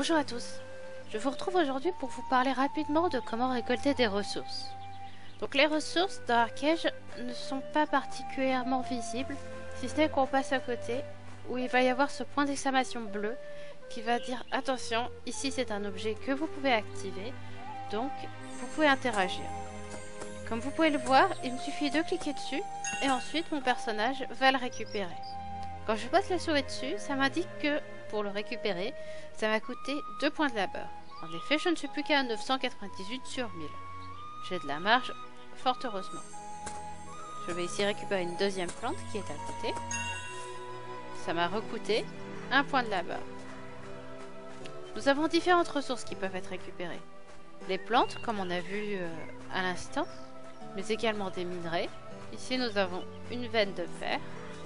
Bonjour à tous, je vous retrouve aujourd'hui pour vous parler rapidement de comment récolter des ressources. Donc les ressources dans Arcage ne sont pas particulièrement visibles, si ce n'est qu'on passe à côté, où il va y avoir ce point d'exclamation bleu qui va dire attention, ici c'est un objet que vous pouvez activer, donc vous pouvez interagir. Comme vous pouvez le voir, il me suffit de cliquer dessus et ensuite mon personnage va le récupérer. Quand je passe la souris dessus, ça m'indique que pour le récupérer, ça m'a coûté 2 points de labeur. En effet, je ne suis plus qu'à 998 sur 1000. J'ai de la marge, fort heureusement. Je vais ici récupérer une deuxième plante qui est à côté. Ça m'a recoûté 1 point de labeur. Nous avons différentes ressources qui peuvent être récupérées. Les plantes, comme on a vu à l'instant, mais également des minerais. Ici, nous avons une veine de fer.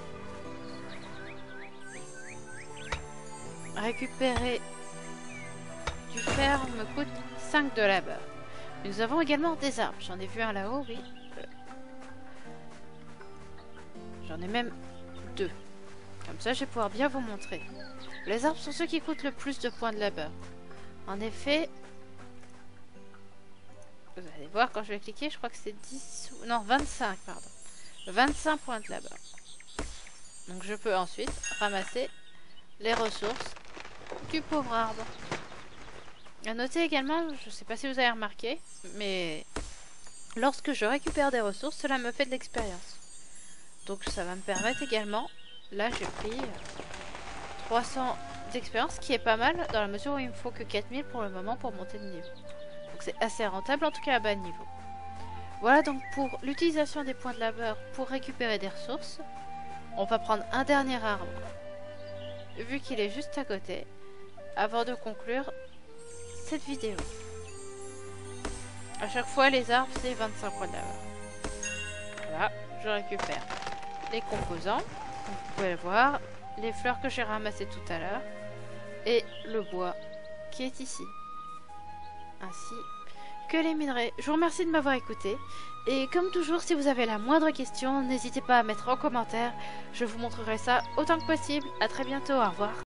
Récupérer du fer me coûte 5 de labeur. Nous avons également des arbres. J'en ai vu un là-haut, oui. J'en ai même 2. Comme ça, je vais pouvoir bien vous montrer. Les arbres sont ceux qui coûtent le plus de points de labeur. En effet, vous allez voir quand je vais cliquer, je crois que c'est 10... Non, 25, pardon. 25 points de labeur. Donc je peux ensuite ramasser les ressources du pauvre arbre. À noter également, je ne sais pas si vous avez remarqué, mais lorsque je récupère des ressources, cela me fait de l'expérience. Donc ça va me permettre également, là j'ai pris 300 d'expérience, qui est pas mal dans la mesure où il me faut que 4000 pour le moment pour monter de niveau. Donc c'est assez rentable, en tout cas à bas niveau. Voilà donc pour l'utilisation des points de labeur pour récupérer des ressources. On va prendre un dernier arbre, vu qu'il est juste à côté, avant de conclure cette vidéo. À chaque fois, les arbres, c'est 25 points de labeur. Voilà, je récupère les composants, comme vous pouvez le voir, les fleurs que j'ai ramassées tout à l'heure, et le bois qui est ici, ainsi que les minerais. Je vous remercie de m'avoir écouté, et comme toujours, si vous avez la moindre question, n'hésitez pas à mettre en commentaire, je vous montrerai ça autant que possible. À très bientôt, au revoir.